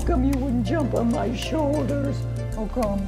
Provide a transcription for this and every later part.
come you wouldn't jump on my shoulders? How come?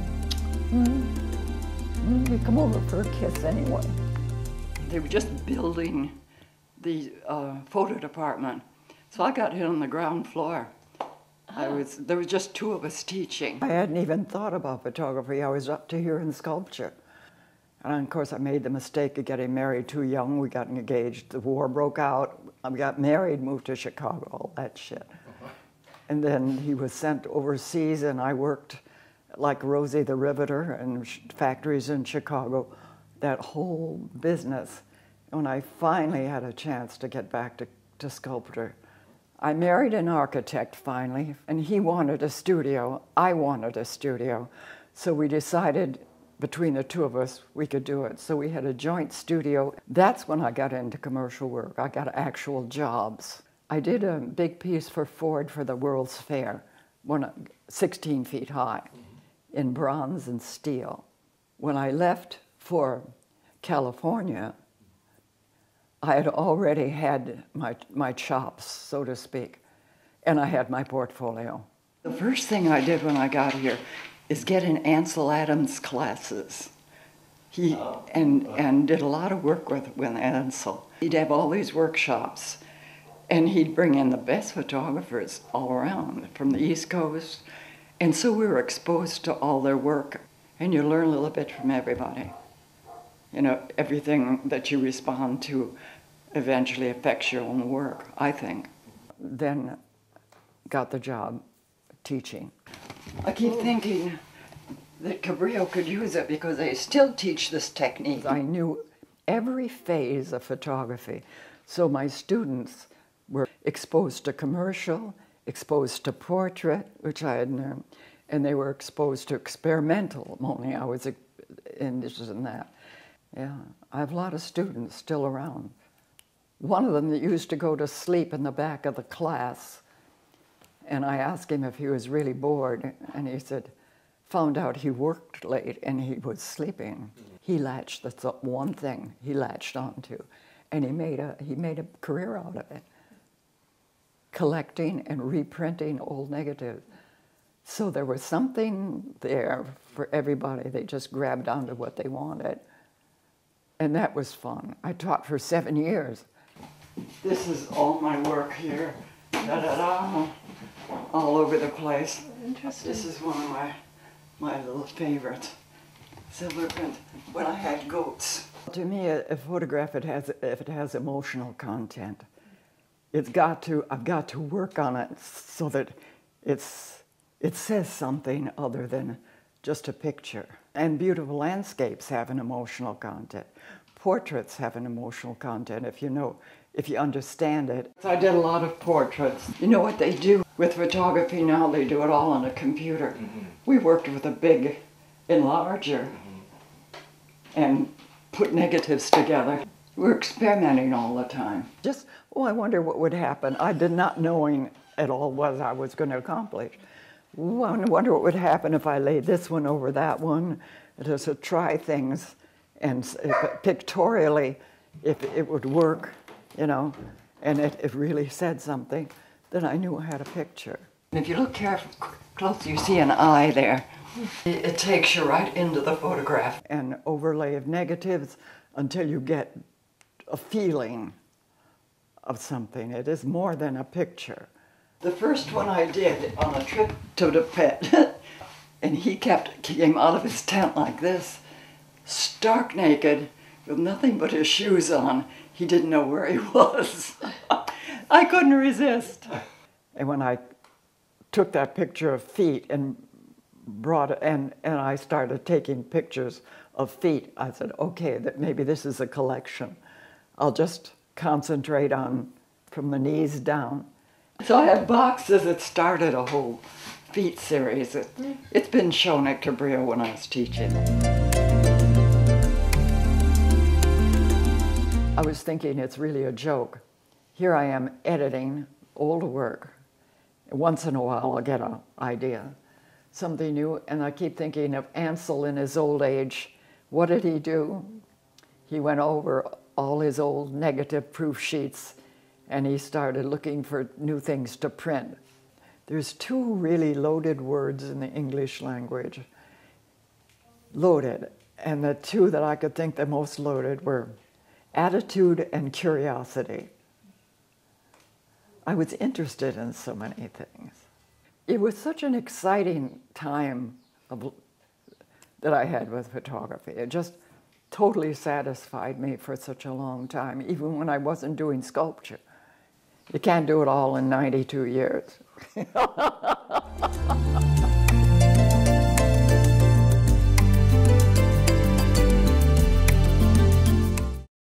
You come over for a kiss anyway. They were just building the photo department. So I got in on the ground floor. There was just two of us teaching. I hadn't even thought about photography. I was up to here in sculpture. And of course I made the mistake of getting married too young. We got engaged, the war broke out. I got married, moved to Chicago, all that shit. And then he was sent overseas and I worked like Rosie the Riveter in factories in Chicago, that whole business. When I finally had a chance to get back to sculpture, I married an architect finally, and he wanted a studio, I wanted a studio. So we decided between the two of us we could do it. So we had a joint studio. That's when I got into commercial work. I got actual jobs. I did a big piece for Ford for the World's Fair, 16 feet high, in bronze and steel. When I left for California, I had already had my chops, so to speak, and I had my portfolio. The first thing I did when I got here is get in Ansel Adams' classes. And did a lot of work with Ansel. He'd have all these workshops, and he'd bring in the best photographers all around from the East Coast. And so we were exposed to all their work, and you learn a little bit from everybody. You know, everything that you respond to eventually affects your own work, I think. Then got the job teaching. I keep thinking that Cabrillo could use it because they still teach this technique. I knew every phase of photography. So my students were exposed to commercial, exposed to portrait, which I had known, and they were exposed to experimental, only I was interested in that. Yeah, I have a lot of students still around. One of them that used to go to sleep in the back of the class, and I asked him if he was really bored, and he said, found out he worked late and he was sleeping. He latched, that's the one thing he latched onto, and he made a career out of it, collecting and reprinting old negatives. So there was something there for everybody. They just grabbed onto what they wanted. And that was fun. I taught for 7 years. This is all my work here. Da-da-da. All over the place. Interesting. This is one of my little favorites. Silver print, when I had goats. To me, a photograph, if it has emotional content, I've got to work on it so that it says something other than just a picture. And beautiful landscapes have an emotional content. Portraits have an emotional content if you understand it. I did a lot of portraits. You know what they do with photography now? They do it all on a computer. We worked with a big enlarger and put negatives together. We're experimenting all the time. Just, I wonder what would happen. I did not knowing at all what I was going to accomplish. I wonder what would happen if I laid this one over that one, just to try things, and pictorially, if it would work, you know, and it really said something, then I knew I had a picture. And if you look close, you see an eye there. It takes you right into the photograph. An overlay of negatives until you get a feeling of something. It is more than a picture. The first one I did on a trip to the pit, and he came out of his tent like this, stark naked, with nothing but his shoes on. He didn't know where he was. I couldn't resist. And when I took that picture of feet and brought it, and I started taking pictures of feet, I said, okay, maybe this is a collection. I'll just concentrate on from the knees down. So I have boxes that started a whole feet series. It's been shown at Cabrillo when I was teaching. I was thinking it's really a joke. Here I am editing old work. Once in a while I'll get an idea, something new, and I keep thinking of Ansel in his old age. What did he do? He went over all his old negative proof sheets and he started looking for new things to print. There's two really loaded words in the English language. Loaded. And the two that I could think the most loaded were attitude and curiosity. I was interested in so many things. It was such an exciting time that I had with photography. It just totally satisfied me for such a long time, even when I wasn't doing sculpture. You can't do it all in 92 years.